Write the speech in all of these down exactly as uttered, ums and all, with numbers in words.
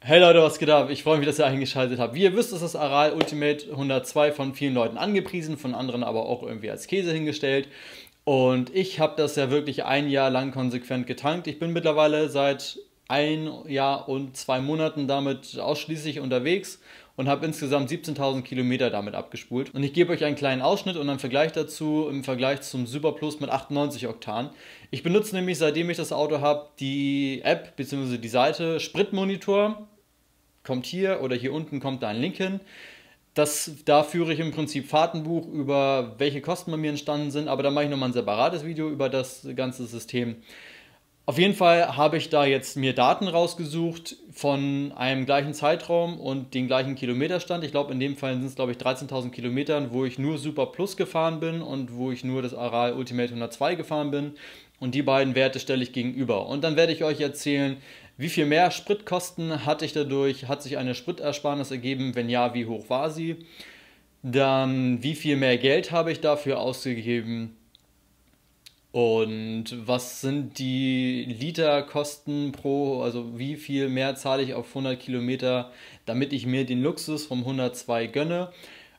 Hey Leute, was geht ab? Ich freue mich, dass ihr eingeschaltet habt. Wie ihr wisst, ist das Aral Ultimate hundertzwei von vielen Leuten angepriesen, von anderen aber auch irgendwie als Käse hingestellt. Und ich habe das ja wirklich ein Jahr lang konsequent getankt. Ich bin mittlerweile seit ein Jahr und zwei Monaten damit ausschließlich unterwegs und habe insgesamt siebzehntausend Kilometer damit abgespult. Und ich gebe euch einen kleinen Ausschnitt und einen Vergleich dazu im Vergleich zum Super Plus mit achtundneunzig Oktan. Ich benutze nämlich, seitdem ich das Auto habe, die App bzw. die Seite Spritmonitor. Kommt hier oder hier unten kommt da ein Link hin. Das, da führe ich im Prinzip Fahrtenbuch über welche Kosten bei mir entstanden sind, aber da mache ich nochmal ein separates Video über das ganze System. Auf jeden Fall habe ich da jetzt mir Daten rausgesucht von einem gleichen Zeitraum und den gleichen Kilometerstand. Ich glaube, in dem Fall sind es, glaube ich, dreizehntausend Kilometern, wo ich nur Super Plus gefahren bin und wo ich nur das Aral Ultimate hundertzwei gefahren bin. Und die beiden Werte stelle ich gegenüber. Und dann werde ich euch erzählen, wie viel mehr Spritkosten hatte ich dadurch, hat sich eine Spritersparnis ergeben, wenn ja, wie hoch war sie? Dann, wie viel mehr Geld habe ich dafür ausgegeben? Und was sind die Literkosten pro, also wie viel mehr zahle ich auf hundert Kilometer, damit ich mir den Luxus vom hundertzwei gönne?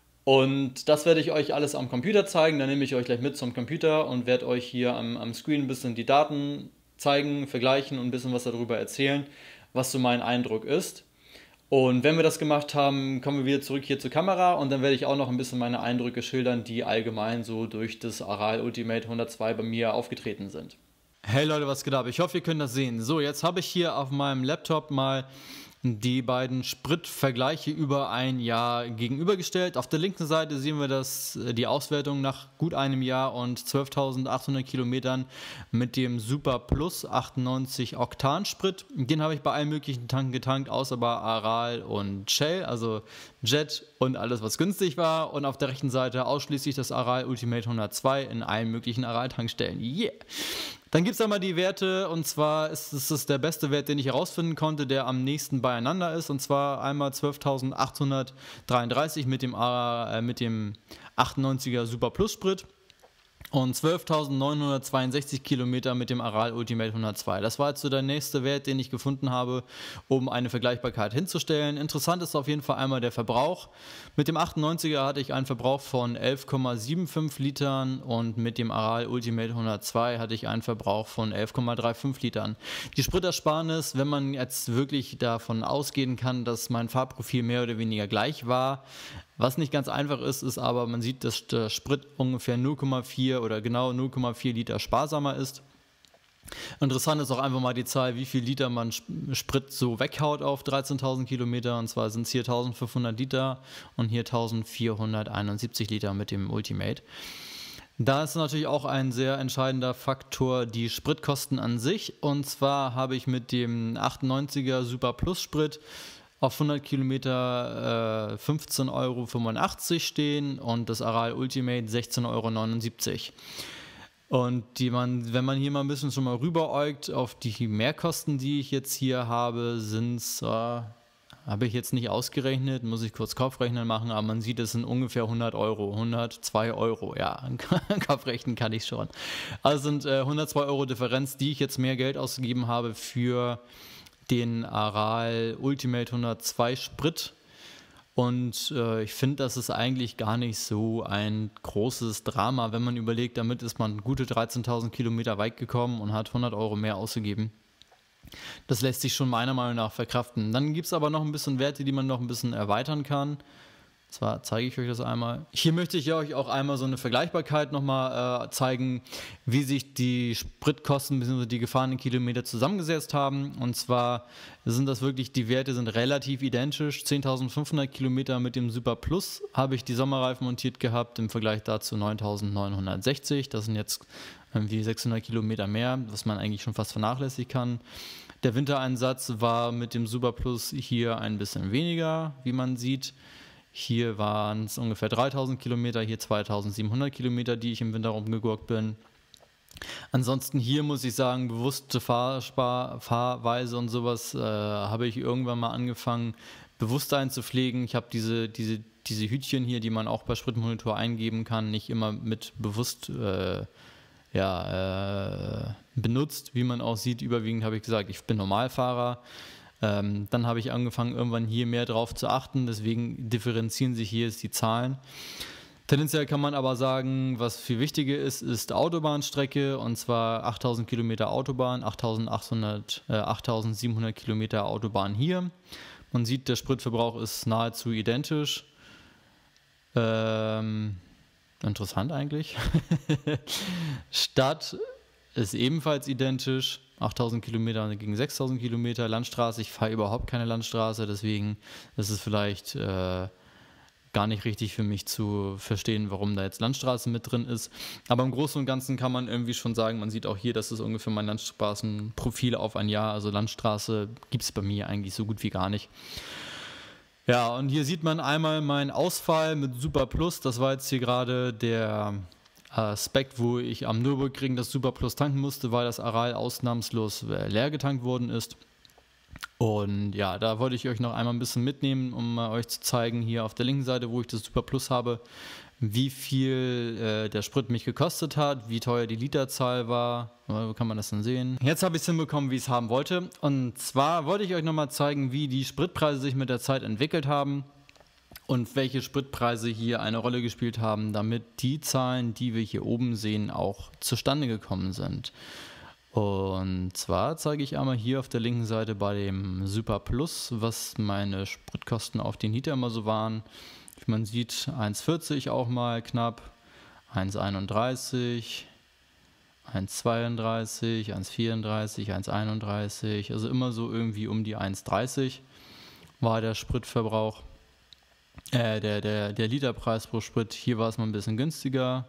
Und das werde ich euch alles am Computer zeigen. Dann nehme ich euch gleich mit zum Computer und werde euch hier am, am Screen ein bisschen die Daten zeigen, vergleichen und ein bisschen was darüber erzählen, was so mein Eindruck ist. Und wenn wir das gemacht haben, kommen wir wieder zurück hier zur Kamera und dann werde ich auch noch ein bisschen meine Eindrücke schildern, die allgemein so durch das Aral Ultimate hundertzwei bei mir aufgetreten sind. Hey Leute, was geht ab? Ich hoffe, ihr könnt das sehen. So, jetzt habe ich hier auf meinem Laptop mal die beiden Spritvergleiche über ein Jahr gegenübergestellt. Auf der linken Seite sehen wir das, die Auswertung nach gut einem Jahr und zwölftausendachthundert Kilometern mit dem Super Plus achtundneunzig Oktan Sprit. Den habe ich bei allen möglichen Tanken getankt, außer bei Aral und Shell, also Jet und alles, was günstig war. Und auf der rechten Seite ausschließlich das Aral Ultimate hundertzwei in allen möglichen Aral-Tankstellen. Yeah! Dann gibt es einmal die Werte, und zwar ist es der beste Wert, den ich herausfinden konnte, der am nächsten beieinander ist, und zwar einmal zwölftausendachthundertdreiunddreißig mit dem, äh, mit dem achtundneunziger Super Plus Sprit und zwölftausendneunhundertzweiundsechzig Kilometer mit dem Aral Ultimate hundertzwei. Das war jetzt so der nächste Wert, den ich gefunden habe, um eine Vergleichbarkeit hinzustellen. Interessant ist auf jeden Fall einmal der Verbrauch. Mit dem achtundneunziger hatte ich einen Verbrauch von elf Komma fünfundsiebzig Litern und mit dem Aral Ultimate hundertzwei hatte ich einen Verbrauch von elf Komma fünfunddreißig Litern. Die Spritersparnis, wenn man jetzt wirklich davon ausgehen kann, dass mein Fahrprofil mehr oder weniger gleich war, was nicht ganz einfach ist, ist aber, man sieht, dass der Sprit ungefähr null Komma vier oder genau null Komma vier Liter sparsamer ist. Interessant ist auch einfach mal die Zahl, wie viel Liter man Sprit so weghaut auf dreizehntausend Kilometer. Und zwar sind es hier eintausendfünfhundert Liter und hier eintausendvierhunderteinundsiebzig Liter mit dem Ultimate. Da ist natürlich auch ein sehr entscheidender Faktor die Spritkosten an sich. Und zwar habe ich mit dem achtundneunziger Super Plus Sprit auf hundert Kilometer äh, fünfzehn Euro fünfundachtzig stehen und das Aral Ultimate sechzehn Euro neunundsiebzig. Und die man, wenn man hier mal ein bisschen schon mal rüberäugt auf die Mehrkosten, die ich jetzt hier habe, sind es, äh, habe ich jetzt nicht ausgerechnet, muss ich kurz Kopfrechnen machen, aber man sieht, es sind ungefähr hundert Euro, hundertzwei Euro, ja, Kopfrechnen kann ich schon. Also sind äh, hundertzwei Euro Differenz, die ich jetzt mehr Geld ausgegeben habe für den Aral Ultimate hundertzwei Sprit. Und äh, ich finde, das ist eigentlich gar nicht so ein großes Drama, wenn man überlegt, damit ist man gute dreizehntausend Kilometer weit gekommen und hat hundert Euro mehr ausgegeben. Das lässt sich schon meiner Meinung nach verkraften. Dann gibt es aber noch ein bisschen Werte, die man noch ein bisschen erweitern kann. Zwar zeige ich euch das einmal. Hier möchte ich euch auch einmal so eine Vergleichbarkeit nochmal äh, zeigen, wie sich die Spritkosten bzw. die gefahrenen Kilometer zusammengesetzt haben. Und zwar sind das wirklich, die Werte sind relativ identisch. zehntausendfünfhundert Kilometer mit dem Super Plus habe ich die Sommerreifen montiert gehabt, im Vergleich dazu neuntausendneunhundertsechzig. Das sind jetzt irgendwie sechshundert Kilometer mehr, was man eigentlich schon fast vernachlässigen kann. Der Wintereinsatz war mit dem Super Plus hier ein bisschen weniger, wie man sieht. Hier waren es ungefähr dreitausend Kilometer, hier zweitausendsiebenhundert Kilometer, die ich im Winter rumgegurkt bin. Ansonsten hier muss ich sagen, bewusste Fahrspar Fahrweise und sowas äh, habe ich irgendwann mal angefangen, bewusst einzupflegen. Ich habe diese, diese, diese Hütchen hier, die man auch bei Spritmonitor eingeben kann, nicht immer mit bewusst äh, ja, äh, benutzt, wie man auch sieht. Überwiegend habe ich gesagt, ich bin Normalfahrer. Ähm, dann habe ich angefangen, irgendwann hier mehr drauf zu achten, deswegen differenzieren sich hier jetzt die Zahlen. Tendenziell kann man aber sagen, was viel wichtiger ist, ist Autobahnstrecke, und zwar achttausend Kilometer Autobahn, achttausendachthundert, äh, achttausendsiebenhundert Kilometer Autobahn hier. Man sieht, der Spritverbrauch ist nahezu identisch. Ähm, interessant eigentlich. Stadt ist ebenfalls identisch, achttausend Kilometer gegen sechstausend Kilometer. Landstraße, ich fahre überhaupt keine Landstraße, deswegen ist es vielleicht äh, gar nicht richtig für mich zu verstehen, warum da jetzt Landstraße mit drin ist. Aber im Großen und Ganzen kann man irgendwie schon sagen, man sieht auch hier, das ist ungefähr mein Landstraßenprofil auf ein Jahr. Also Landstraße gibt es bei mir eigentlich so gut wie gar nicht. Ja, und hier sieht man einmal meinen Ausfall mit Super Plus. Das war jetzt hier gerade der Aspekt, wo ich am Nürburgring das Super Plus tanken musste, weil das Aral ausnahmslos leer getankt worden ist. Und ja, da wollte ich euch noch einmal ein bisschen mitnehmen, um mal euch zu zeigen, hier auf der linken Seite, wo ich das Super Plus habe, wie viel äh, der Sprit mich gekostet hat, wie teuer die Literzahl war. Wo kann man das denn sehen? Jetzt habe ich es hinbekommen, wie ich es haben wollte. Und zwar wollte ich euch nochmal zeigen, wie die Spritpreise sich mit der Zeit entwickelt haben und welche Spritpreise hier eine Rolle gespielt haben, damit die Zahlen, die wir hier oben sehen, auch zustande gekommen sind. Und zwar zeige ich einmal hier auf der linken Seite bei dem Super Plus, was meine Spritkosten auf den Liter immer so waren. Wie man sieht, eins vierzig auch mal knapp, eins einunddreißig, eins zweiunddreißig, eins vierunddreißig, eins einunddreißig, also immer so irgendwie um die eins dreißig war der Spritverbrauch, äh, der, der, der Literpreis pro Sprit. Hier war es mal ein bisschen günstiger.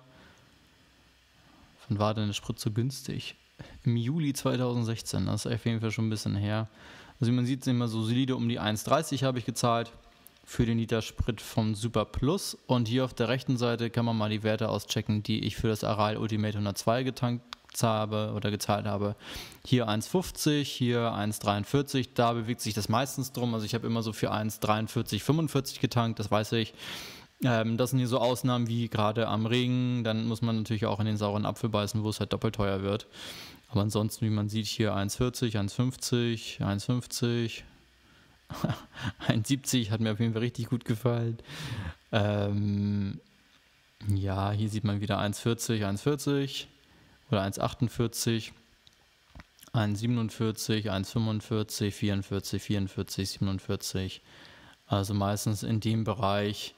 Wann war denn der Sprit so günstig? Im Juli zweitausendsechzehn, das ist auf jeden Fall schon ein bisschen her. Also wie man sieht, sind immer so solide um die eins dreißig habe ich gezahlt für den Liter Sprit vom Super Plus. Und hier auf der rechten Seite kann man mal die Werte auschecken, die ich für das Aral Ultimate hundertzwei getankt habe oder gezahlt habe. Hier eins fünfzig, hier eins dreiundvierzig, da bewegt sich das meistens drum. Also ich habe immer so für eins dreiundvierzig, fünfundvierzig getankt, das weiß ich. Ähm, das sind hier so Ausnahmen wie gerade am Regen, dann muss man natürlich auch in den sauren Apfel beißen, wo es halt doppelt teuer wird. Aber ansonsten, wie man sieht, hier eins vierzig, eins fünfzig, eins fünfzig, eins siebzig hat mir auf jeden Fall richtig gut gefallen. Ähm, ja, hier sieht man wieder eins vierzig, eins vierzig oder eins achtundvierzig, eins siebenundvierzig, eins fünfundvierzig, vierundvierzig, vierundvierzig, siebenundvierzig. Also meistens in dem Bereich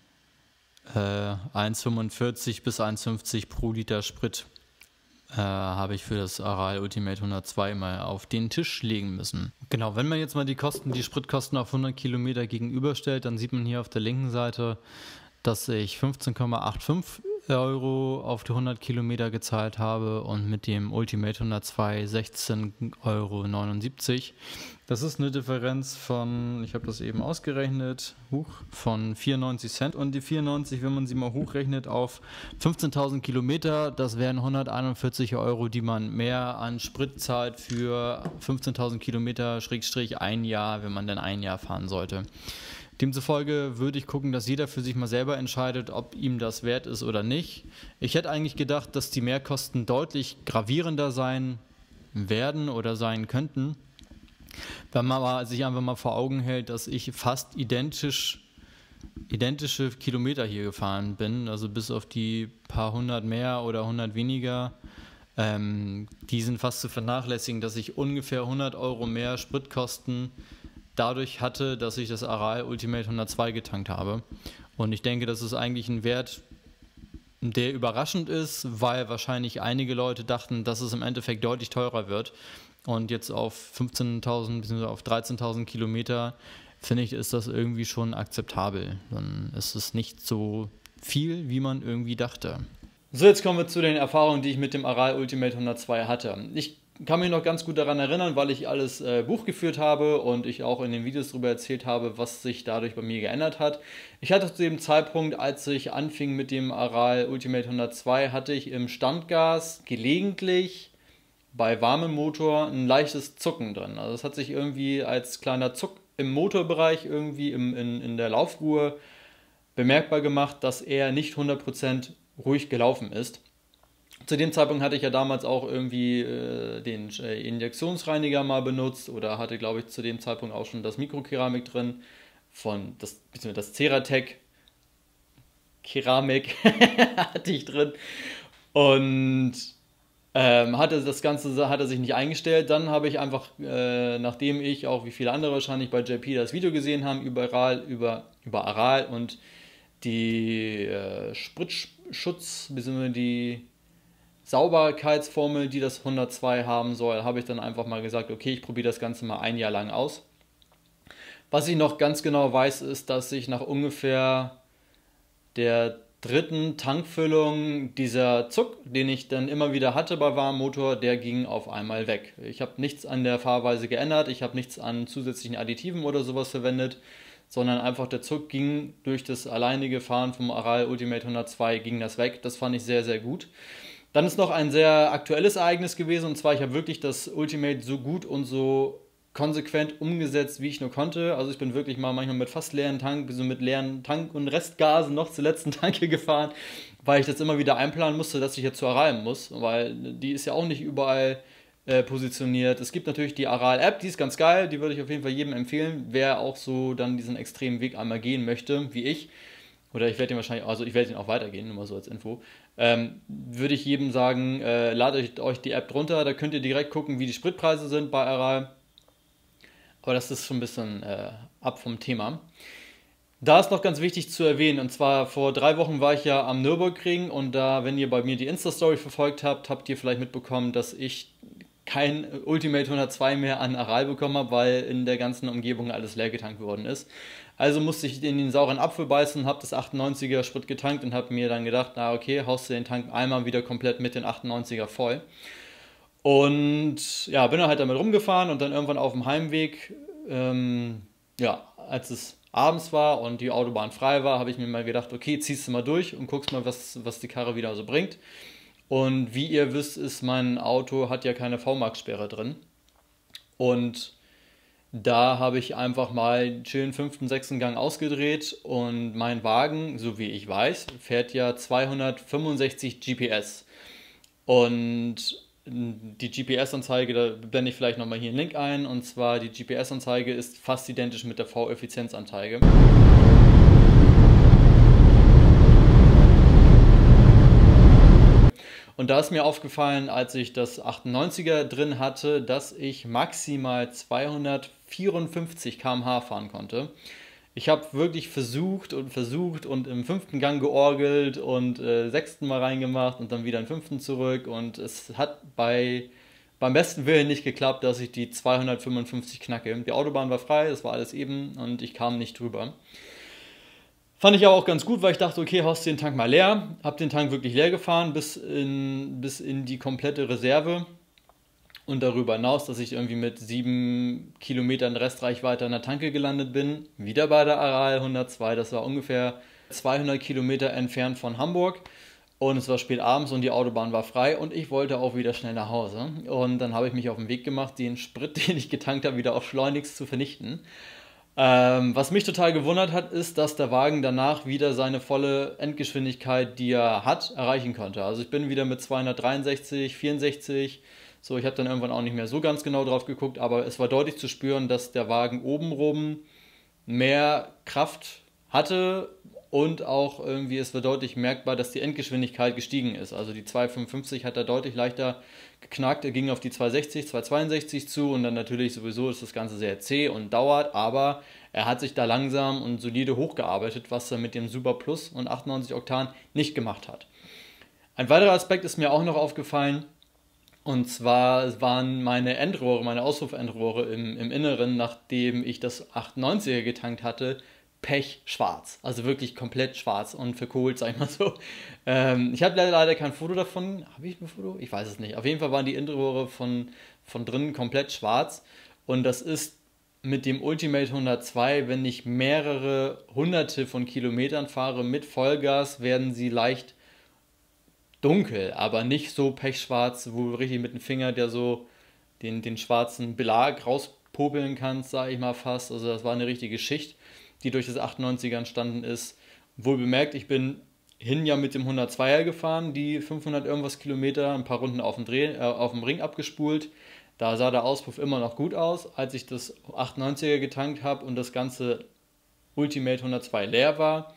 äh, eins fünfundvierzig bis eins fünfzig pro Liter Sprit äh, habe ich für das Aral Ultimate hundertzwei mal auf den Tisch legen müssen. Genau, wenn man jetzt mal die Kosten, die Spritkosten auf hundert Kilometer gegenüberstellt, dann sieht man hier auf der linken Seite, dass ich fünfzehn Komma fünfundachtzig Euro auf die hundert Kilometer gezahlt habe und mit dem Ultimate hundertzwei sechzehn Komma neunundsiebzig Euro. Das ist eine Differenz von, ich habe das eben ausgerechnet, huch, von vierundneunzig Cent. Und die vierundneunzig, wenn man sie mal hochrechnet auf fünfzehntausend Kilometer, das wären hunderteinundvierzig Euro, die man mehr an Sprit zahlt für fünfzehntausend Kilometer, Schrägstrich ein Jahr, wenn man dann ein Jahr fahren sollte. Demzufolge würde ich gucken, dass jeder für sich mal selber entscheidet, ob ihm das wert ist oder nicht. Ich hätte eigentlich gedacht, dass die Mehrkosten deutlich gravierender sein werden oder sein könnten, wenn man aber sich einfach mal vor Augen hält, dass ich fast identisch, identische Kilometer hier gefahren bin, also bis auf die paar hundert mehr oder hundert weniger. Ähm, die sind fast zu vernachlässigen, dass ich ungefähr hundert Euro mehr Spritkosten dadurch hatte, dass ich das Aral Ultimate hundertzwei getankt habe. Und ich denke, das ist eigentlich ein Wert, der überraschend ist, weil wahrscheinlich einige Leute dachten, dass es im Endeffekt deutlich teurer wird. Und jetzt auf fünfzehntausend bzw. auf dreizehntausend Kilometer, finde ich, ist das irgendwie schon akzeptabel. Dann ist es nicht so viel, wie man irgendwie dachte. So, jetzt kommen wir zu den Erfahrungen, die ich mit dem Aral Ultimate hundertzwei hatte. Ich kann mich noch ganz gut daran erinnern, weil ich alles äh, Buch geführt habe und ich auch in den Videos darüber erzählt habe, was sich dadurch bei mir geändert hat. Ich hatte zu dem Zeitpunkt, als ich anfing mit dem Aral Ultimate hundertzwei, hatte ich im Standgas gelegentlich bei warmem Motor ein leichtes Zucken drin. Also es hat sich irgendwie als kleiner Zuck im Motorbereich irgendwie im, in, in der Laufruhe bemerkbar gemacht, dass er nicht hundert Prozent ruhig gelaufen ist. Zu dem Zeitpunkt hatte ich ja damals auch irgendwie äh, den äh, Injektionsreiniger mal benutzt oder hatte, glaube ich, zu dem Zeitpunkt auch schon das Mikrokeramik drin von das, beziehungsweise das Ceratec Keramik hatte ich drin und ähm, hatte das Ganze hat er sich nicht eingestellt. Dann habe ich einfach, äh, nachdem ich auch wie viele andere wahrscheinlich bei J P das Video gesehen haben, über Aral, über, über Aral und die äh, Spritzschutz, bzw. die Sauberkeitsformel, die das hundertzwei haben soll, habe ich dann einfach mal gesagt, okay, ich probiere das Ganze mal ein Jahr lang aus. Was ich noch ganz genau weiß, ist, dass ich nach ungefähr der dritten Tankfüllung dieser Zuck, den ich dann immer wieder hatte bei warmem Motor, der ging auf einmal weg. Ich habe nichts an der Fahrweise geändert, ich habe nichts an zusätzlichen Additiven oder sowas verwendet, sondern einfach der Zuck ging durch das alleinige Fahren vom Aral Ultimate hundertzwei ging das weg. Das fand ich sehr, sehr gut. Dann ist noch ein sehr aktuelles Ereignis gewesen, und zwar ich habe wirklich das Ultimate so gut und so konsequent umgesetzt, wie ich nur konnte. Also ich bin wirklich mal manchmal mit fast leeren Tank, so mit leeren Tank und Restgasen noch zur letzten Tanke gefahren, weil ich das immer wieder einplanen musste, dass ich jetzt zu Aral muss, weil die ist ja auch nicht überall äh, positioniert. Es gibt natürlich die Aral-App, die ist ganz geil, die würde ich auf jeden Fall jedem empfehlen, wer auch so dann diesen extremen Weg einmal gehen möchte, wie ich. Oder ich werde den wahrscheinlich, also ich werde den auch weitergehen, nur mal so als Info. Ähm, würde ich jedem sagen, äh, ladet euch die App drunter, da könnt ihr direkt gucken, wie die Spritpreise sind bei Aral. Aber das ist schon ein bisschen äh, ab vom Thema. Da ist noch ganz wichtig zu erwähnen, und zwar vor drei Wochen war ich ja am Nürburgring, und da, wenn ihr bei mir die Insta-Story verfolgt habt, habt ihr vielleicht mitbekommen, dass ich kein Ultimate hundertzwei mehr an Aral bekommen habe, weil in der ganzen Umgebung alles leer getankt worden ist. Also musste ich in den sauren Apfel beißen, habe das achtundneunziger Sprit getankt und habe mir dann gedacht, na okay, haust du den Tank einmal wieder komplett mit den achtundneunziger voll. Und ja, bin dann halt damit rumgefahren, und dann irgendwann auf dem Heimweg, ähm, ja, als es abends war und die Autobahn frei war, habe ich mir mal gedacht, okay, ziehst du mal durch und guckst mal, was, was die Karre wieder so bringt. Und wie ihr wisst, ist mein Auto, hat ja keine V max-Sperre drin. Und da habe ich einfach mal schön fünften, sechsten Gang ausgedreht, und mein Wagen, so wie ich weiß, fährt ja zweihundertfünfundsechzig G P S. Und die G P S-Anzeige, da blende ich vielleicht nochmal hier einen Link ein, und zwar die G P S-Anzeige ist fast identisch mit der V-Effizienz-Anzeige. Und da ist mir aufgefallen, als ich das achtundneunziger drin hatte, dass ich maximal zweihundertvierundfünfzig Kilometer pro Stunde fahren konnte. Ich habe wirklich versucht und versucht und im fünften Gang georgelt und äh, sechsten Mal reingemacht und dann wieder im fünften zurück, und es hat bei, beim besten Willen nicht geklappt, dass ich die zweihundertfünfundfünfzig knacke. Die Autobahn war frei, es war alles eben, und ich kam nicht drüber. Fand ich aber auch ganz gut, weil ich dachte, okay, haust den Tank mal leer. Hab den Tank wirklich leer gefahren bis in, bis in die komplette Reserve. Und darüber hinaus, dass ich irgendwie mit sieben Kilometern Restreichweite an der Tanke gelandet bin. Wieder bei der Aral hundertzwei. Das war ungefähr zweihundert Kilometer entfernt von Hamburg. Und es war spät abends und die Autobahn war frei. Und ich wollte auch wieder schnell nach Hause. Und dann habe ich mich auf den Weg gemacht, den Sprit, den ich getankt habe, wieder auf schleunigst zu vernichten. Ähm, was mich total gewundert hat, ist, dass der Wagen danach wieder seine volle Endgeschwindigkeit, die er hat, erreichen konnte. Also ich bin wieder mit zweihundertdreiundsechzig, vierundsechzig, so, ich habe dann irgendwann auch nicht mehr so ganz genau drauf geguckt, aber es war deutlich zu spüren, dass der Wagen obenrum mehr Kraft hatte, und auch irgendwie, es war deutlich merkbar, dass die Endgeschwindigkeit gestiegen ist. Also die zweihundertfünfundfünfzig hat er deutlich leichter geknackt, er ging auf die zweihundertsechzig, zweihundertzweiundsechzig zu, und dann natürlich sowieso ist das Ganze sehr zäh und dauert, aber er hat sich da langsam und solide hochgearbeitet, was er mit dem Super Plus und achtundneunzig Oktan nicht gemacht hat. Ein weiterer Aspekt ist mir auch noch aufgefallen, und zwar waren meine Endrohre, meine Auspuffendrohre im, im Inneren, nachdem ich das achtundneunziger getankt hatte, pechschwarz. Also wirklich komplett schwarz und verkohlt, sag ich mal so. Ähm, ich habe leider, leider kein Foto davon. Habe ich ein Foto? Ich weiß es nicht. Auf jeden Fall waren die Innenrohre von, von drinnen komplett schwarz. Und das ist mit dem Ultimate hundertzwei, wenn ich mehrere hunderte von Kilometern fahre mit Vollgas, werden sie leicht dunkel, aber nicht so pechschwarz, wo du richtig mit dem Finger, der so den, den schwarzen Belag rauspopeln kannst, sage ich mal fast. Also das war eine richtige Schicht, die durch das achtundneunziger entstanden ist. Wohl bemerkt, ich bin hin ja mit dem hundertzweier gefahren, die fünfhundert irgendwas Kilometer, ein paar Runden auf dem, Dreh, äh, auf dem Ring abgespult. Da sah der Auspuff immer noch gut aus. Als ich das achtundneunziger getankt habe und das ganze Ultimate hundertzwei leer war,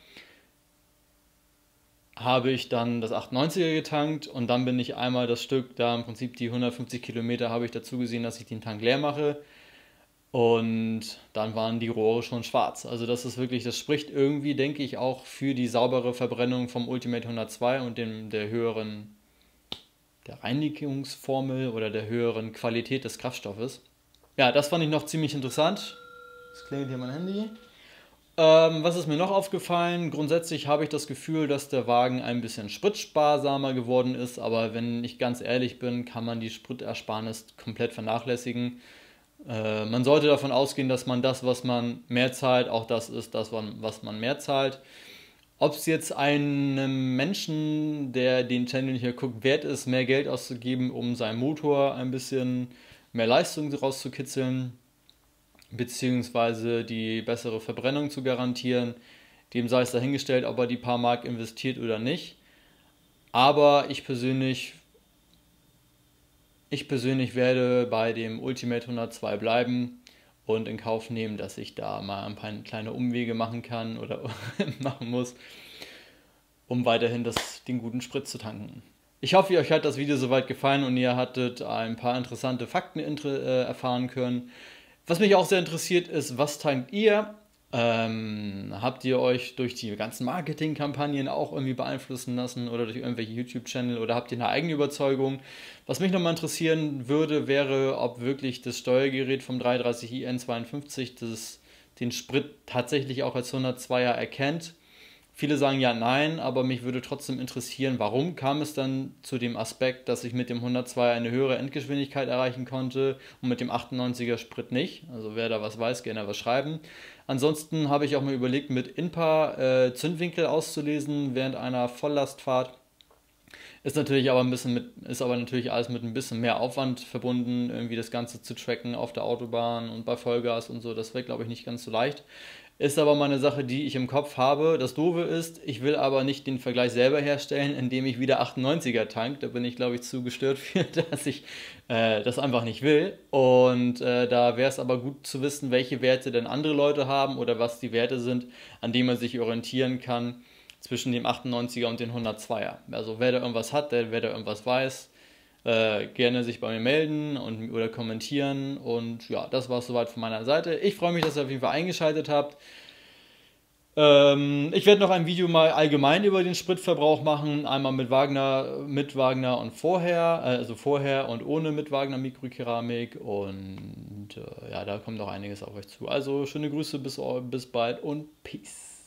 habe ich dann das achtundneunziger getankt und dann bin ich einmal das Stück, da im Prinzip die hundertfünfzig Kilometer habe ich dazu gesehen, dass ich den Tank leer mache und dann waren die Rohre schon schwarz. Also das ist wirklich, das spricht irgendwie, denke ich, auch für die saubere Verbrennung vom Ultimate hundertzwei und dem, der höheren, der Reinigungsformel oder der höheren Qualität des Kraftstoffes. Ja, das fand ich noch ziemlich interessant. Jetzt klingelt hier mein Handy. Ähm, was ist mir noch aufgefallen? Grundsätzlich habe ich das Gefühl, dass der Wagen ein bisschen spritsparsamer geworden ist, aber wenn ich ganz ehrlich bin, kann man die Spritersparnis komplett vernachlässigen. Äh, man sollte davon ausgehen, dass man das, was man mehr zahlt, auch das ist, das, was man mehr zahlt. Ob es jetzt einem Menschen, der den Channel hier guckt, wert ist, mehr Geld auszugeben, um seinen Motor ein bisschen mehr Leistung rauszukitzeln, beziehungsweise die bessere Verbrennung zu garantieren. Dem sei es dahingestellt, ob er die paar Mark investiert oder nicht. Aber ich persönlich, ich persönlich werde bei dem Ultimate hundertzwei bleiben und in Kauf nehmen, dass ich da mal ein paar kleine Umwege machen kann oder machen muss, um weiterhin das, den guten Sprit zu tanken. Ich hoffe, euch hat das Video soweit gefallen und ihr hattet ein paar interessante Fakten äh, erfahren können. Was mich auch sehr interessiert ist, was tankt ihr? Ähm, habt ihr euch durch die ganzen Marketingkampagnen auch irgendwie beeinflussen lassen oder durch irgendwelche YouTube-Channel oder habt ihr eine eigene Überzeugung? Was mich nochmal interessieren würde, wäre, ob wirklich das Steuergerät vom dreihundertdreißig i N zweiundfünfzig das, den Sprit tatsächlich auch als hundertzweier erkennt. Viele sagen ja nein, aber mich würde trotzdem interessieren, warum kam es dann zu dem Aspekt, dass ich mit dem hundertzweier eine höhere Endgeschwindigkeit erreichen konnte und mit dem achtundneunziger Sprit nicht. Also wer da was weiß, gerne was schreiben. Ansonsten habe ich auch mal überlegt, mit I N P A äh, Zündwinkel auszulesen während einer Volllastfahrt. Ist natürlich aber ein bisschen mit, ist aber natürlich alles mit ein bisschen mehr Aufwand verbunden, irgendwie das Ganze zu tracken auf der Autobahn und bei Vollgas und so. Das wäre, glaube ich, nicht ganz so leicht. Ist aber mal eine Sache, die ich im Kopf habe. Das Doofe ist, ich will aber nicht den Vergleich selber herstellen, indem ich wieder achtundneunziger tank. Da bin ich, glaube ich, zu gestört für, dass ich äh, das einfach nicht will. Und äh, da wäre es aber gut zu wissen, welche Werte denn andere Leute haben oder was die Werte sind, an denen man sich orientieren kann zwischen dem achtundneunziger und dem hundertzweier. Also wer da irgendwas hat, der, wer da irgendwas weiß, äh, gerne sich bei mir melden und, oder kommentieren. Und ja, das war es soweit von meiner Seite. Ich freue mich, dass ihr auf jeden Fall eingeschaltet habt. Ähm, ich werde noch ein Video mal allgemein über den Spritverbrauch machen. Einmal mit Wagner, mit Wagner und vorher, also vorher und ohne mit Wagner Mikrokeramik. Und äh, ja, da kommt noch einiges auf euch zu. Also schöne Grüße, bis, bis bald und Peace.